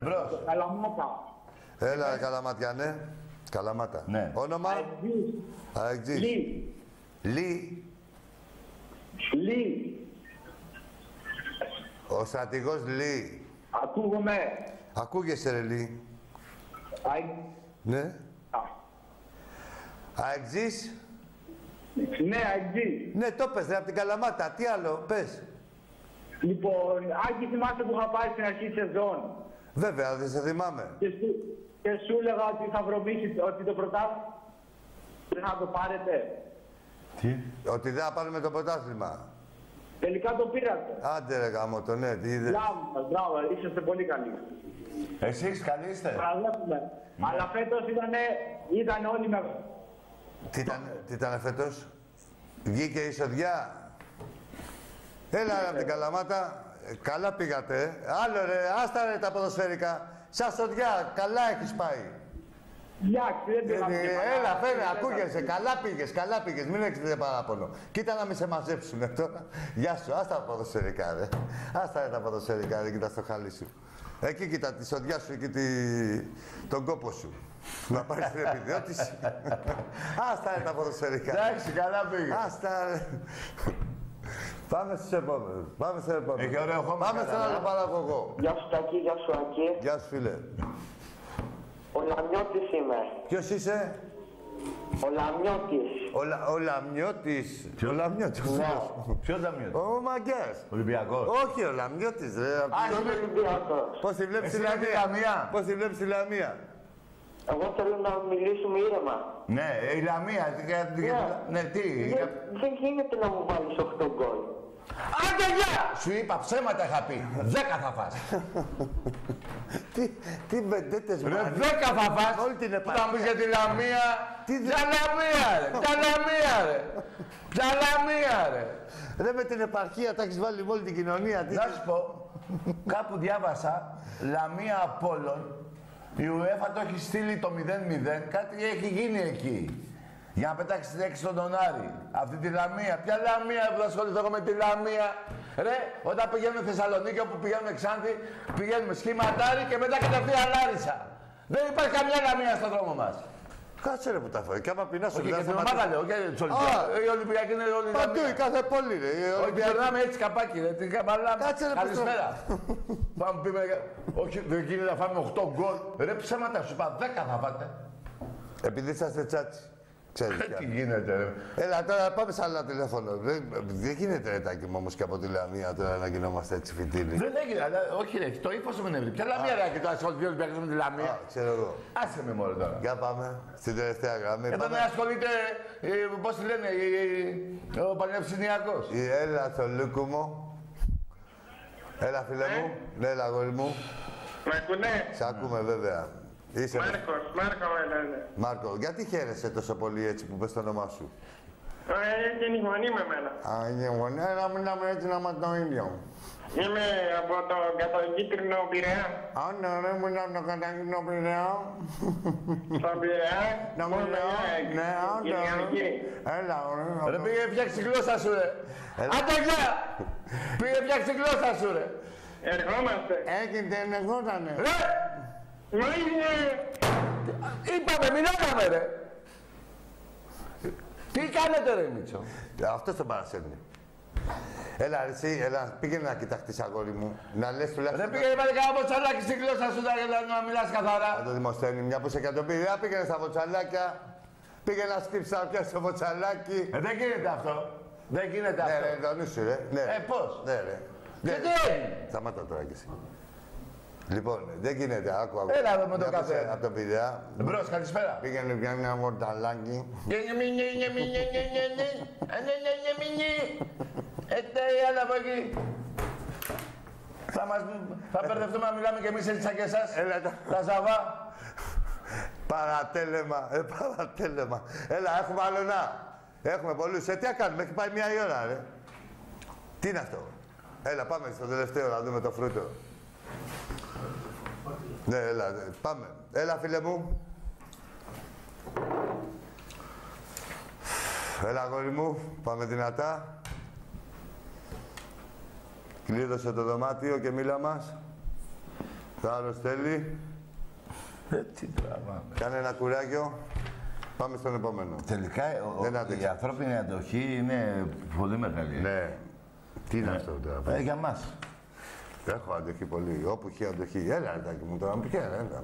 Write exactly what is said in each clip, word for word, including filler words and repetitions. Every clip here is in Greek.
Μπρος. Καλαμάτα. Έλα, Καλαματιανέ. Καλαμάτα. Ναι. Όνομα. Αεκτζής. Λί. Λί. Λί. Ο στρατηγός Λί. Ακούγομαι. Ακούγεσαι, ρε Λί. Αι. Ναι. Αεκτζής. Ναι, Αεκτζής. Ναι, το πες, ρε, από την Καλαμάτα. Τι άλλο, πες. Λοιπόν, Άκη, θυμάστε που είχα πάει στην αρχή της σεζόν. Βέβαια, δεν σε θυμάμαι. Και σου, και σου έλεγα ότι θα βρωμίσει, ότι το πρωτάθλημα δεν θα το πάρετε. Τι. Ότι δεν θα πάρουμε το πρωτάθλημα. Τελικά το πήρατε. Άντε ρε γάμο το, ναι, τι είδες. Μπράβο σας, μπράβο, είσαστε πολύ καλοί. Εσείς καλοί είστε. Παραδέχομαι. Ναι. Αλλά φέτος ήτανε, ήταν όλοι με... Τι ήταν, τι ήταν φέτος. Βγήκε η εισοδιά. Έλα ρε από την Καλαμάτα. Ε, καλά πήγατε. ε. Άλλο ρε, άστα ρε τα ποδοσφαιρικά. Σαν σοδιά, καλά έχεις πάει. Εντάξει, δεν Ε, πήγαμε. ε, Έλα, φαίνε, ακούγεσαι. Καλά πήγες, καλά πήγες. Μην έχετε παράπονο. Κοίτα να μην σε μαζέψουνε τώρα. Γεια σου, άστα τα ποδοσφαιρικά, ρε. Άστα ρε τα ποδοσφαιρικά, ρε, κοίτα στο χαλί σου. Εκεί κοίτα τη σοδιά σου και τη... τον κόπο σου. Να πάρεις την επιδιώτηση. Άστα ρε τα ποδοσφαιρικά. Εντάξει, καλά πήγε. Άστα ρε. Πάμε στους επόμενους. Πάμε στους επόμενους. Έχει ωραίο χώμα. Πάμε στον άλλο παραγωγό. Γεια σου Τάκη, γεια σου Ακή. Γεια σου φίλε. Ο Λαμιώτης είμαι. Ποιος είσαι? Ο Λαμιώτης. Ο, Λα... ο Λαμιώτης. Ο Λαμιώτης. ο φίλος μου. Ποιος Λαμιώτης. Ο Μαγκιάς. Ολυμπιακός. Όχι, ο Λαμιώτης, ρε. Α, Είμαι είμαι... Ολυμπιακός. Πώς τη βλέπεις Εσύ τη είσαι τη Λαμία. Λαμία. Πώς τη βλέπεις τη Λαμία. Εγώ θέλω να μιλήσουμε ήρεμα. Ναι, η Λαμία. τι- τι- Ναι. Ναι, τι. Δεν, δεν γίνεται να μου βάλεις οκτώ γκολ. Άντε γεια! Σου είπα ψέματα είχα πει. Δέκα θα φας. Τι, τι βεντέτες Ρε μάλλον. δέκα θα φας. Όλη την Που επαρχία. θα πεις για τη Λαμία. Τι δε- Ποια Λαμία ρε. Ποια Λαμία ρε. Ποια Λαμία ρε. Ρε με την επαρχία τα έχεις βάλει με όλη την κοινωνία. Τι... Να σου πω, κάπου διάβασα Λαμία Απόλλων. Η UEFA το έχει στείλει το μηδέν μηδέν. Κάτι έχει γίνει εκεί. Για να πετάξει την έξι στον Τονάρη. Αυτή τη Λαμία. Ποια Λαμία που θα ασχοληθώ εγώ με τη Λαμία. Ρε, όταν πηγαίνουμε Θεσσαλονίκη, όπου πηγαίνουμε Ξάνθη, πηγαίνουμε σχηματάρι και μετά κατευθείαν Λάρισα. Δεν υπάρχει καμιά Λαμία στον δρόμο μας. Κάτσε ρε που τα φέρει. Και άμα πεινάς Όχι, και την ομάδα λέω, και τους Α, Ολυμπιακούς. Οι Ολυμπιακοί είναι όλοι παντού, η Λαμία. κάθε πόλη ρε. Οι Όχι, Ολυμπιακοί. περνάμε έτσι καπάκι, ρε. Την καμπαλάμε. Κάτσε, ρε, Καλησπέρα. Πάμε πούμε. Όχι, δεν γίνεται να φάμε οκτώ γκολ. Ρε, ψέματα σου είπα, δέκα θα φάτε. Επειδή είσαστε τσάτσι. Ξέρεις Ε, πια. Τι γίνεται, ρε. Έλα τώρα πάμε σε άλλο τηλέφωνο. Δεν, δεν γίνεται ρε τάκι μου όμως και από τη Λαμία τώρα να γινόμαστε έτσι φοιτήλοι. Δεν έγινε, αλλά όχι, ρε. Το ύφο με νεύρη. Ποια Λαμία, ρε, και το ασχοληθεί ο Ολυμπιακός με τη Λαμία. Α, ξέρω εγώ. Άσε με μόνο τώρα. Για πάμε στην τελευταία γραμμή. Εδώ Πάμε. δεν ασχολείται, ε, πώς τη λένε, ε, ε, ο Πανεπιστημιακός. Η Έλα στο Λούκουμο. Έλα φίλε μου. Ναι, έλα αγόρι μου. Με ακούνε. Σε ακούμε βέβαια. Είσαι Μάρκος, Μάρκο με λένε. Μάρκο, γιατί χαίρεσαι τόσο πολύ έτσι που πες το όνομά σου. Ε, είναι η φωνή με εμένα. Α, είναι γονέα, να μιλάμε έτσι να είμαστε το ίδιο. Είμαι από το κατακίτρινο Πειραιά. Α, ναι, ρε, μιλάμε το καταγίνο Πειραιά. Στον Πειραιά. Να μόνο μιλάω, για- ναι, άντε. Κυριακή. Έλα, Ρε, ωραία. πήγε φτιάξει τη γλώσσα σου, ρε. Έλα. Άντε, γεια! Πήγε φτιάξει τη γλώσσα σου, ρε. Ερχόμαστε. Έχετε ενεχότανε. Ρε! Μα είναι... Είπαμε, μιλάγαμε, ρε. Τι κάνετε, ρε, Μίτσο. Αυτό τον παρασέρνει. Έλα, ρε, εσύ, έλα, πήγαινε να κοιταχτείς, αγόρι μου. Να λες τουλάχιστον... Δεν πήγε να κανένα μποτσαλάκι στη γλώσσα σου να, να μιλάς Να καθαρά. το δημοσθένει, μια που σε εκατοπίδια, πήγαινε στα βοτσαλάκια. Πήγαινε να σκύψεις να πιάσεις το βοτσαλάκι. Ε, δεν γίνεται αυτό. Δεν γίνεται Ναι, αυτό. ρε, το νου σου, ρε. Ναι. Ε, πώς. Ναι, ρε. Και Ναι. τι έγινε. Σταμάτα τώρα κι εσύ. Λοιπόν, δεν γίνεται, άκου, άκου. Έλα εδώ με το Μια που καφέ. σε- Από το πειραιά. Μπρος, καλησπέρα. Πήγαινε πια ένα μορταλάκι. Έτσι, άλλα από εκεί. Θα μας... Θα μπερδευτούμε να μιλάμε κι εμείς έτσι σαν και εσάς. Έλα, τα... Τα ζαβά. Παρατέλεμα, ε, παρατέλεμα. Έλα, έχουμε άλλο να. Έχουμε πολλούς. Ε, τι να κάνουμε, έχει πάει μία η ώρα, ρε. Τι είναι αυτό. Έλα, πάμε στο τελευταίο να δούμε το φρούτο. Ναι, έλα, ναι, πάμε. Έλα, φίλε μου. Έλα, αγόρι μου. Πάμε δυνατά. Κλείδωσε το δωμάτιο και μίλα μας. Το άλλο θέλει. Ε, τι τραβάμε. Κάνε ένα κουράγιο. Πάμε στον επόμενο. Τελικά ο, Δεν ο, άντεξα. η ανθρώπινη αντοχή είναι πολύ μεγάλη. Ναι. Τι είναι αυτό τώρα. Ε, για μας. Έχω αντοχή πολύ. Όπου έχει αντοχή. Έλα, Αρτάκη μου τώρα. Μου πει, έλα, έλα.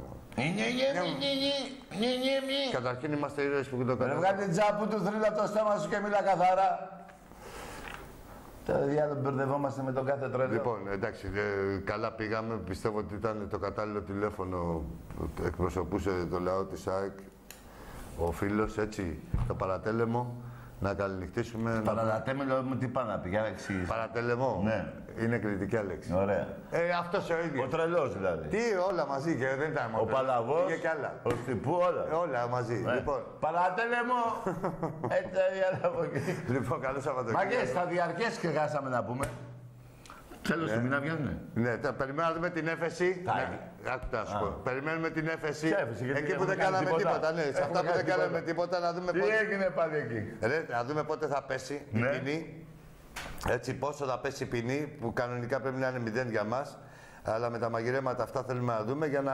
Καταρχήν είμαστε ήρωες που το Ρε κάνουμε. βγάλει τζάπου του, θρύλα το στόμα σου και μίλα καθαρά. Τα διάλογο μπερδευόμαστε με τον κάθε τρέλο. Λοιπόν, εντάξει, ε, καλά πήγαμε. Πιστεύω ότι ήταν το κατάλληλο τηλέφωνο που εκπροσωπούσε το λαό της ΑΕΚ. Ο φίλος, έτσι, το παρατέλεμο. Να καληνυχτήσουμε. να- Παρατέμελο μου τι πάνε να πει, για να εξηγήσει. Παρατέλεμο. Ναι. Είναι κριτική λέξη. Ωραία. Ε, αυτός ο ίδιος. Ο τρελός δηλαδή. Τι, όλα μαζί και δεν ήταν μόνο. Ο Παλαβός, Και κι άλλα. ο Στυπού, όλα. Ε, όλα μαζί. Ναι. Λοιπόν, Παρατέλεμο! Έτσι, διάλογο από εκεί. λοιπόν, καλό Σαββατοκύριακο. Μαγκές, θα διαρκέσει και χάσαμε να πούμε. Τέλος του μήνα βγαίνουνε. Ναι, τα περιμένουμε να δούμε την έφεση. Θα Ναι, έχει. άκου να σου πω. Περιμένουμε την έφεση. Ποια έφεση, γιατί Εκεί που έχουμε δεν κάνει κάναμε τίποτα. τίποτα. Ναι, σε Έχουμε αυτά που κάνει δεν κάναμε τίποτα. τίποτα να δούμε Τι πότε. έγινε πάλι εκεί. Ρε, να δούμε πότε θα πέσει η Ναι. ποινή. Έτσι, πόσο θα πέσει η ποινή που κανονικά πρέπει να είναι μηδέν για μας. Αλλά με τα μαγειρέματα αυτά θέλουμε να δούμε για να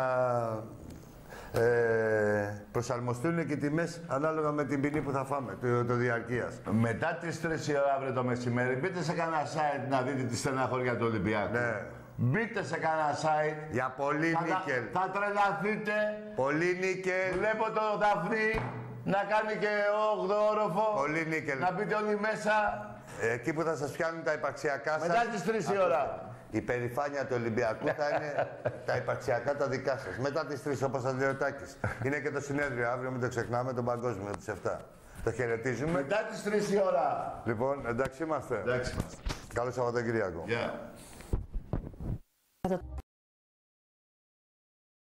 ε, προσαρμοστούν και οι τιμές ανάλογα με την ποινή που θα φάμε, το, το διαρκείας. Μετά τις τρεις η ώρα αύριο το μεσημέρι, μπείτε σε κανένα site να δείτε τη στεναχώρια του Ολυμπιακού. Ναι. Μπείτε σε κανένα site. Για πολύ Θα, τα- νίκελ. θα τρελαθείτε. Πολύ νίκελ. Βλέπω το Δαφνί να κάνει και όγδοο όροφο. Πολύ νίκελ. Να μπείτε όλοι μέσα. Εκεί που θα σας πιάνουν τα υπαρξιακά σας. Μετά τις τρεις η ώρα. Η περηφάνεια του Ολυμπιακού θα είναι τα υπαρξιακά τα δικά σας. Μετά τις τρεις, όπως σας λέει ο Τάκης. Είναι και το συνέδριο αύριο, μην το ξεχνάμε, τον παγκόσμιο τις εφτά. Το χαιρετίζουμε. Μετά τις τρεις η ώρα. Λοιπόν, εντάξει είμαστε. Εντάξει είμαστε. Καλό Σαββατοκύριακο. Γεια.